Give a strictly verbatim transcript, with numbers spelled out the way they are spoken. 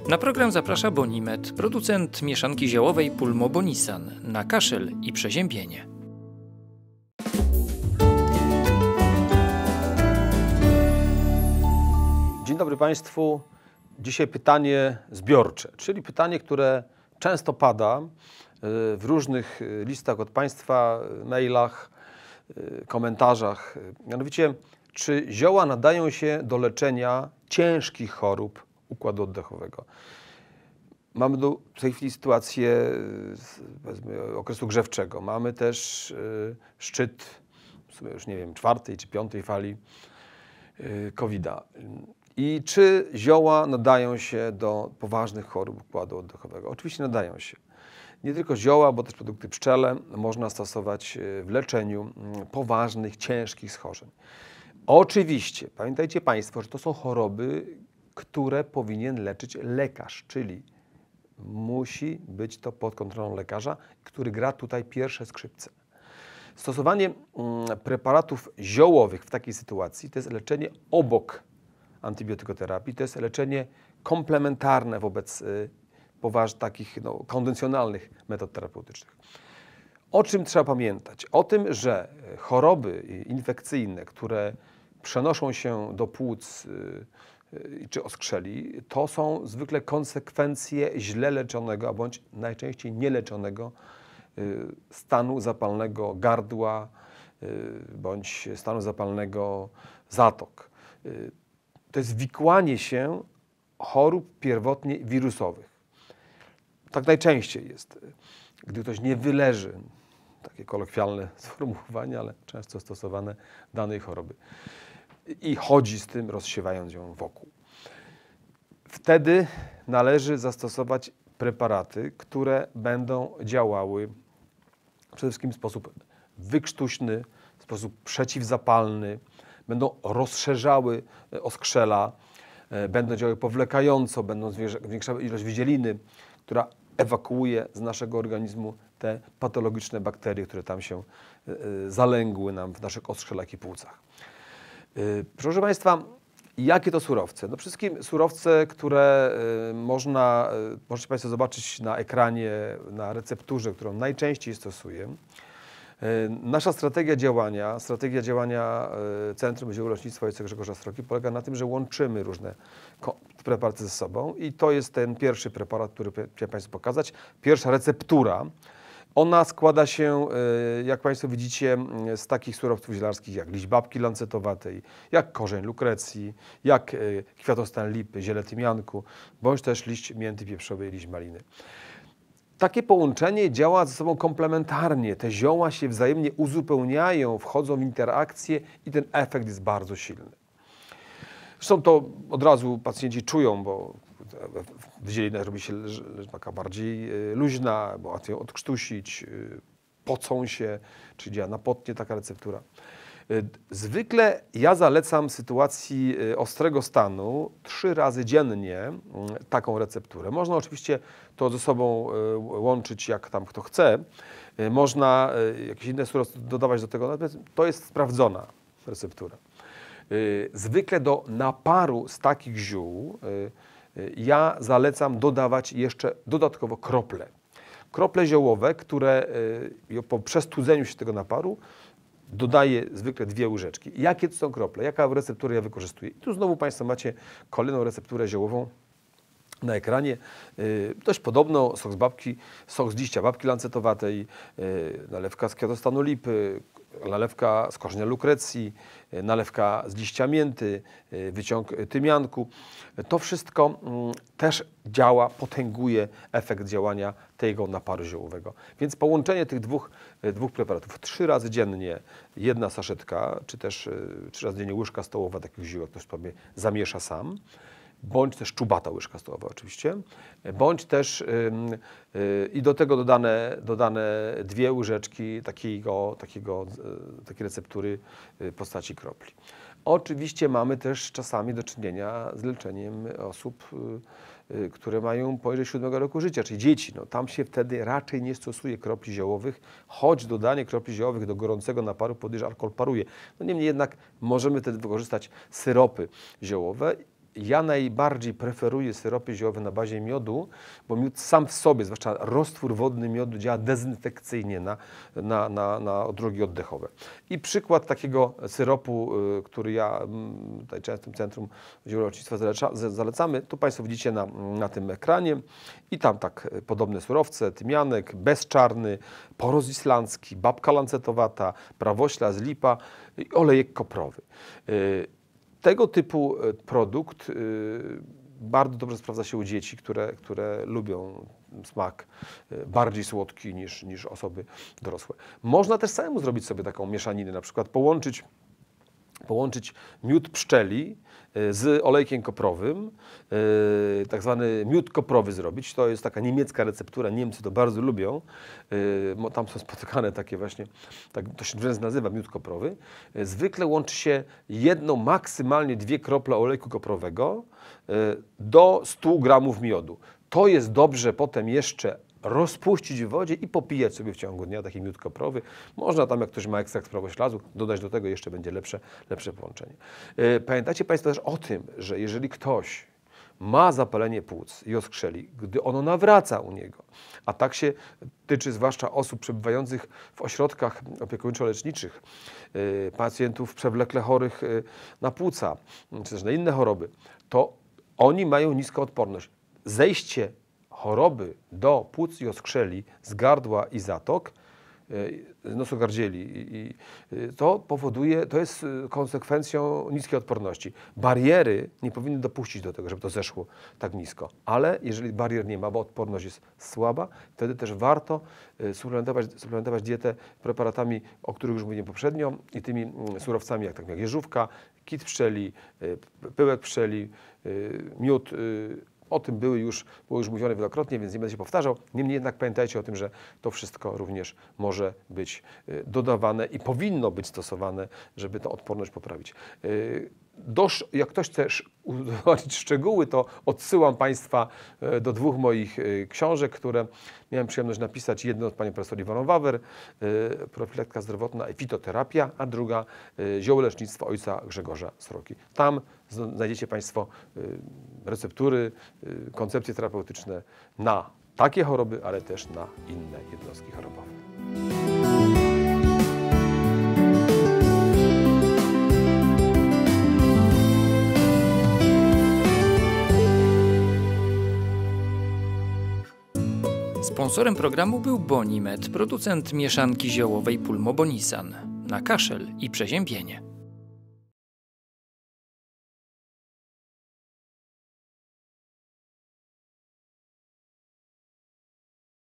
Na program zaprasza Bonimed, producent mieszanki ziołowej Pulmobonisan na kaszel i przeziębienie. Dzień dobry Państwu. Dzisiaj pytanie zbiorcze, czyli pytanie, które często pada w różnych listach od Państwa, mailach, komentarzach. Mianowicie, czy zioła nadają się do leczenia ciężkich chorób układu oddechowego? Mamy tu w tej chwili sytuację powiedzmy, okresu grzewczego. Mamy też szczyt, w sumie już nie wiem, czwartej czy piątej fali kowida. I czy zioła nadają się do poważnych chorób układu oddechowego? Oczywiście nadają się. Nie tylko zioła, bo też produkty pszczele można stosować w leczeniu poważnych, ciężkich schorzeń. Oczywiście, pamiętajcie Państwo, że to są choroby, które powinien leczyć lekarz, czyli musi być to pod kontrolą lekarza, który gra tutaj pierwsze skrzypce. Stosowanie preparatów ziołowych w takiej sytuacji to jest leczenie obok antybiotykoterapii, to jest leczenie komplementarne wobec poważnych, takich no, konwencjonalnych metod terapeutycznych. O czym trzeba pamiętać? O tym, że choroby infekcyjne, które przenoszą się do płuc czy oskrzeli, to są zwykle konsekwencje źle leczonego, a bądź najczęściej nieleczonego stanu zapalnego gardła bądź stanu zapalnego zatok. To jest wikłanie się chorób pierwotnie wirusowych. Tak najczęściej jest, gdy ktoś nie wyleży, takie kolokwialne sformułowanie, ale często stosowane, danej choroby i chodzi z tym, rozsiewając ją wokół. Wtedy należy zastosować preparaty, które będą działały przede wszystkim w sposób wykrztuśny, w sposób przeciwzapalny, będą rozszerzały oskrzela, będą działały powlekająco, będą zwiększały ilość wydzieliny, która ewakuuje z naszego organizmu te patologiczne bakterie, które tam się zalęgły nam w naszych oskrzelach i płucach. Proszę Państwa, jakie to surowce? No przede wszystkim surowce, które można, możecie Państwo zobaczyć na ekranie, na recepturze, którą najczęściej stosuję. Nasza strategia działania, strategia działania Centrum Ziołolecznictwa ojca Grzegorza Sroki polega na tym, że łączymy różne preparaty ze sobą i to jest ten pierwszy preparat, który chciałem Państwu pokazać. Pierwsza receptura. Ona składa się, jak Państwo widzicie, z takich surowców zielarskich jak liść babki lancetowatej, jak korzeń lukrecji, jak kwiatostan lipy, ziele tymianku, bądź też liść mięty pieprzowej, liść maliny. Takie połączenie działa ze sobą komplementarnie. Te zioła się wzajemnie uzupełniają, wchodzą w interakcję i ten efekt jest bardzo silny. Zresztą to od razu pacjenci czują, bo wydzielina robi się taka bardziej luźna, bo łatwiej odkrztusić, pocą się, czyli działa napotnie taka receptura. Zwykle ja zalecam w sytuacji ostrego stanu trzy razy dziennie taką recepturę. Można oczywiście to ze sobą łączyć jak tam kto chce. Można jakieś inne surowce dodawać do tego, natomiast to jest sprawdzona receptura. Zwykle do naparu z takich ziół ja zalecam dodawać jeszcze dodatkowo krople. Krople ziołowe, które po przestudzeniu się tego naparu dodaję zwykle dwie łyżeczki. Jakie to są krople? Jaka recepturę ja wykorzystuję? I tu znowu Państwo macie kolejną recepturę ziołową na ekranie. Dość podobno sok z babki, sok z liścia babki lancetowatej, nalewka z kwiatostanu lipy, nalewka z korzenia lukrecji, nalewka z liścia mięty, wyciąg tymianku. To wszystko też działa, potęguje efekt działania tego naparu ziołowego. Więc połączenie tych dwóch, dwóch preparatów trzy razy dziennie, jedna saszetka, czy też trzy razy dziennie łyżka stołowa takich ziół, jak ktoś sobie zamiesza sam, bądź też czubata łyżka stołowa oczywiście, bądź też yy, yy, i do tego dodane, dodane dwie łyżeczki takiego, takiego, yy, takiej receptury w postaci kropli. Oczywiście mamy też czasami do czynienia z leczeniem osób, yy, yy, które mają poniżej siódmego roku życia, czyli dzieci. No, tam się wtedy raczej nie stosuje kropli ziołowych, choć dodanie kropli ziołowych do gorącego naparu podejrzewa alkohol paruje. No, niemniej jednak możemy wtedy wykorzystać syropy ziołowe. ja najbardziej preferuję syropy ziołowe na bazie miodu, bo miód sam w sobie, zwłaszcza roztwór wodny miodu, działa dezynfekcyjnie na, na, na, na drogi oddechowe. I przykład takiego syropu, który ja tutaj często w Centrum Ziołolecznictwa zalecamy, tu Państwo widzicie na, na tym ekranie i tam tak podobne surowce, tymianek, bezczarny, poroz islandzki, babka lancetowata, prawośla z lipa i olejek koprowy. Tego typu produkt bardzo dobrze sprawdza się u dzieci, które, które lubią smak bardziej słodki niż, niż osoby dorosłe. Można też samemu zrobić sobie taką mieszaninę, na przykład połączyć, połączyć miód pszczeli z olejkiem koprowym, tak zwany miód koprowy zrobić. To jest taka niemiecka receptura, Niemcy to bardzo lubią. Tam są spotykane takie właśnie, tak to się wręcz nazywa miód koprowy. Zwykle łączy się jedną, maksymalnie dwie krople olejku koprowego do stu gramów miodu. To jest dobrze potem jeszcze rozpuścić w wodzie i popijać sobie w ciągu dnia taki miód koprowy. Można tam, jak ktoś ma ekstrakt prawoślazu, dodać do tego jeszcze będzie lepsze, lepsze połączenie. Pamiętajcie Państwo też o tym, że jeżeli ktoś ma zapalenie płuc i oskrzeli, gdy ono nawraca u niego, a tak się tyczy zwłaszcza osób przebywających w ośrodkach opiekuńczo-leczniczych, pacjentów przewlekle chorych na płuca, czy też na inne choroby, to oni mają niską odporność. Zejście choroby do płuc i oskrzeli z gardła i zatok, z nosogardzieli, i to powoduje, to jest konsekwencją niskiej odporności. Bariery nie powinny dopuścić do tego, żeby to zeszło tak nisko, ale jeżeli barier nie ma, bo odporność jest słaba, wtedy też warto suplementować, suplementować dietę preparatami, o których już mówiłem poprzednio, i tymi surowcami jak, tak jak jeżówka, kit pszczeli, pyłek pszczeli, miód. O tym były już, było już mówione wielokrotnie, więc nie będę się powtarzał. Niemniej jednak pamiętajcie o tym, że to wszystko również może być dodawane i powinno być stosowane, żeby tę odporność poprawić. Do, jak ktoś chce udowodnić szczegóły, to odsyłam Państwa do dwóch moich książek, które miałem przyjemność napisać. Jedną od pani profesor Iwoną-Wawer, Profilaktyka zdrowotna i fitoterapia, a druga Ziołolecznictwo ojca Grzegorza Sroki. Tam znajdziecie Państwo receptury, koncepcje terapeutyczne na takie choroby, ale też na inne jednostki chorobowe. Sponsorem programu był Bonimed, producent mieszanki ziołowej Pulmobonisan na kaszel i przeziębienie.